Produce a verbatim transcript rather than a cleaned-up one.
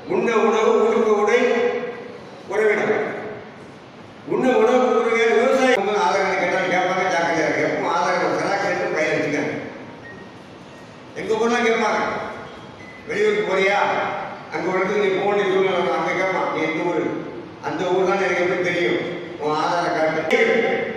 உண்ண உணவு, உடுக்க உடை, உறவிடம். உண்ண உணவு, உறவு, விவசாயம். ஆதாரம் கேட்டாலும் கேட்பாங்க, ஜாக்கிரதையா இருக்கு. எப்பவும் ஆதாரம் சராக்கு எடுத்து பயிர் வச்சுக்காங்க. எங்க ஊர்லாம் கேட்பாங்க, வெளியூருக்கு போறியா, அங்க ஒரு நீ போன் சொல்லணும், அங்க கேட்பான், நீ எந்த ஊர், அந்த ஊர் தான் எனக்கு எப்படி தெரியும், உன் ஆதார காட்டு.